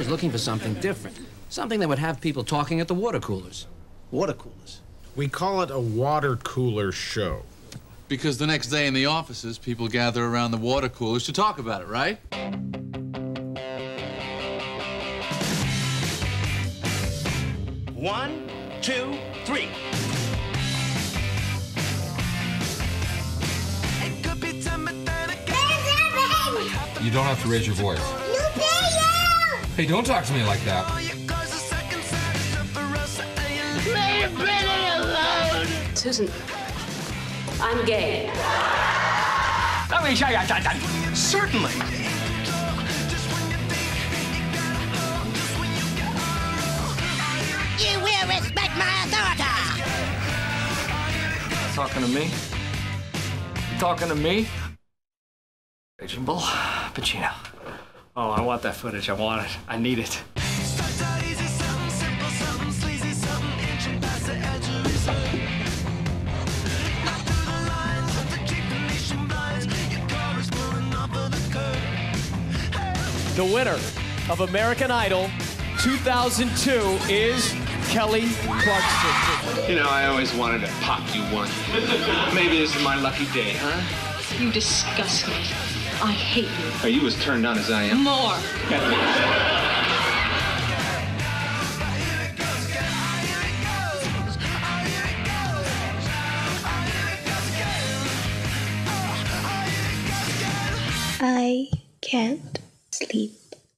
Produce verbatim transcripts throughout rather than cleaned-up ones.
was looking for something different. Something that would have people talking at the water coolers. Water coolers? We call it a water cooler show. Because the next day in the offices, people gather around the water coolers to talk about it, right? One, two, three. You don't have to raise your voice. Hey, don't talk to me like that. Leave Brittany alone! Susan, I'm gay. Let me show you something. Certainly. You will respect my authority! Talking to me? You talking to me? Reasonable. Pacino. Oh, I want that footage. I want it. I need it. The winner of American Idol two thousand two is Kelly Clarkson. You know, I always wanted to pop you one. Maybe this is my lucky day, huh? You disgust me. I hate you. Are you as turned on as I am? More. I can't sleep.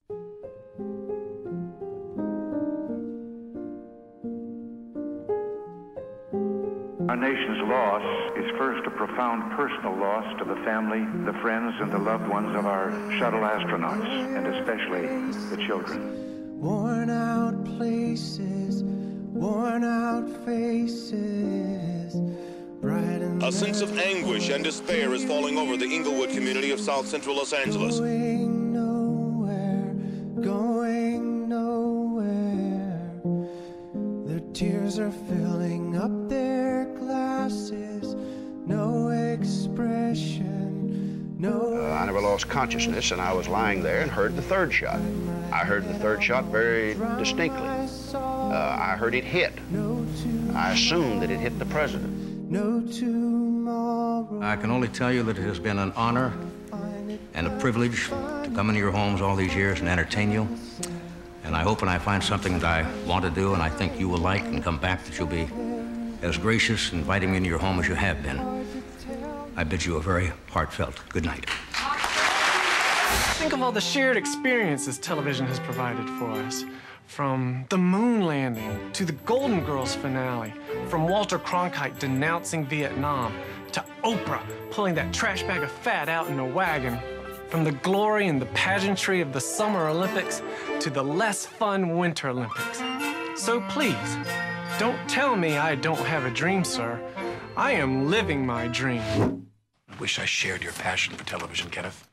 Our nation's loss is first a profound personal loss to the family, the friends, and the loved ones of our shuttle astronauts, and especially the children. Worn out places, worn out faces. A sense of anguish and despair is falling over the Inglewood community of South Central Los Angeles. Going nowhere, going nowhere. Their tears are filling up their glasses. No expression, no... Uh, I never lost consciousness, and I was lying there and heard the third shot. I heard the third shot very distinctly. Uh, I heard it hit. I assumed that it hit the president. No tomorrow. I can only tell you that it has been an honor and a privilege to come into your homes all these years and entertain you. And I hope when I find something that I want to do and I think you will like and come back, that you'll be as gracious inviting me into your home as you have been. I bid you a very heartfelt good night. Think of all the shared experiences television has provided for us. From the moon landing to the Golden Girls finale, from Walter Cronkite denouncing Vietnam to Oprah pulling that trash bag of fat out in a wagon, from the glory and the pageantry of the Summer Olympics to the less fun Winter Olympics. So please, don't tell me I don't have a dream, sir. I am living my dream. I wish I shared your passion for television, Kenneth.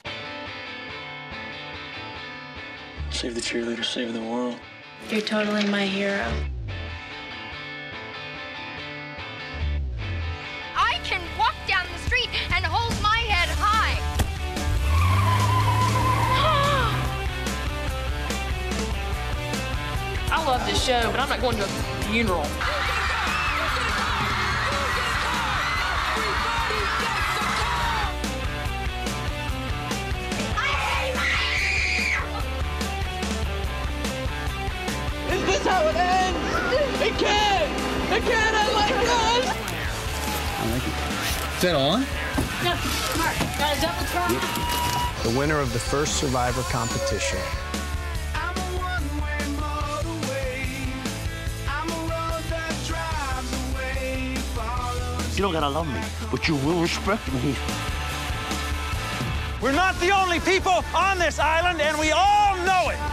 Save the cheerleader, save the world. You're totally my hero. I can walk down the street and hold my head high. I love this show, but I'm not going to a funeral. Is this how it ends? It can't! It can't end like this! I like it. Is that on? No, Mark, got a double try? The winner of the first Survivor competition. You don't gotta love me, but you will respect me. We're not the only people on this island, and we all know it.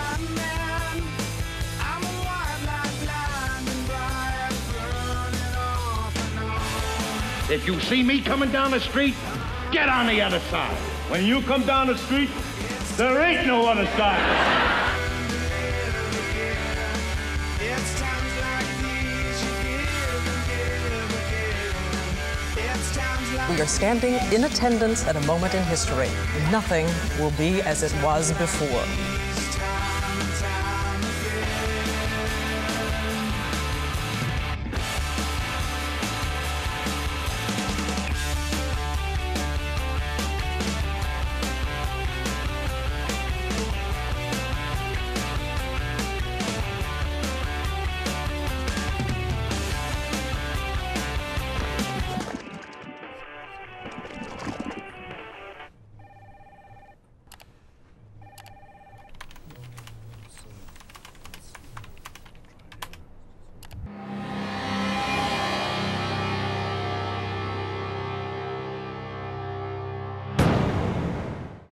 If you see me coming down the street, get on the other side. When you come down the street, there ain't no other side. We are standing in attendance at a moment in history. Nothing will be as it was before.